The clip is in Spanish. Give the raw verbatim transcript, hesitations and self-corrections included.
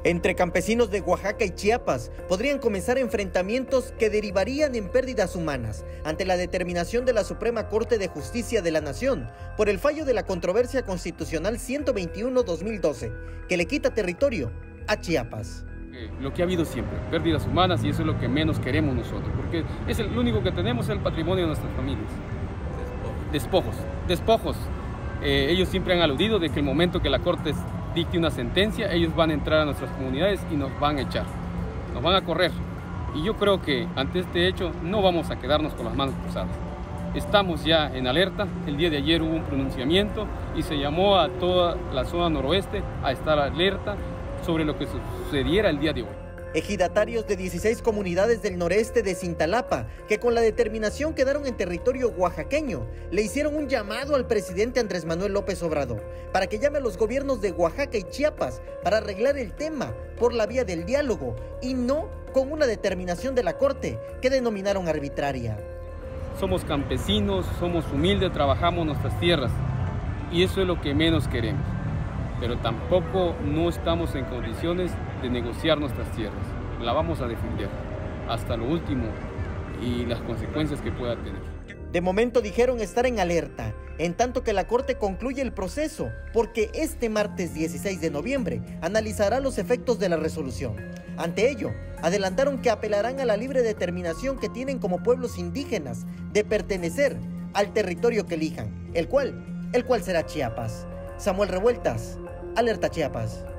Entre campesinos de Oaxaca y Chiapas podrían comenzar enfrentamientos que derivarían en pérdidas humanas ante la determinación de la Suprema Corte de Justicia de la Nación por el fallo de la controversia constitucional ciento veintiuno guión dos mil doce, que le quita territorio a Chiapas. Lo que ha habido siempre, pérdidas humanas, y eso es lo que menos queremos nosotros, porque es el único que tenemos, el patrimonio de nuestras familias. Despojos, despojos. Eh, ellos siempre han aludido de que el momento que la Corte dicte una sentencia, ellos van a entrar a nuestras comunidades y nos van a echar, nos van a correr. Y yo creo que ante este hecho no vamos a quedarnos con las manos cruzadas. Estamos ya en alerta. El día de ayer hubo un pronunciamiento y se llamó a toda la zona noroeste a estar alerta sobre lo que sucediera el día de hoy. Ejidatarios de dieciséis comunidades del noreste de Cintalapa, que con la determinación quedaron en territorio oaxaqueño, le hicieron un llamado al presidente Andrés Manuel López Obrador para que llame a los gobiernos de Oaxaca y Chiapas para arreglar el tema por la vía del diálogo y no con una determinación de la Corte que denominaron arbitraria. Somos campesinos, somos humildes, trabajamos nuestras tierras y eso es lo que menos queremos. Pero tampoco no estamos en condiciones de negociar nuestras tierras. La vamos a defender hasta lo último y las consecuencias que pueda tener. De momento dijeron estar en alerta, en tanto que la Corte concluye el proceso, porque este martes dieciséis de noviembre analizará los efectos de la resolución. Ante ello, adelantaron que apelarán a la libre determinación que tienen como pueblos indígenas de pertenecer al territorio que elijan, el cual, el cual será Chiapas. Samuel Revueltas, Alerta Chiapas.